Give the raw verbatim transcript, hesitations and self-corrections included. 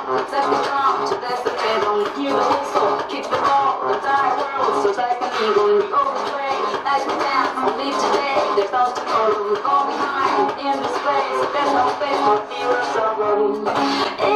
protect the ground, so that's the bed on you. So kick the ball, the entire world, so like an eagle in the open play. Nice we dance, only today. There's no tomorrow, we go behind in this place. There's no space for fear of sorrow.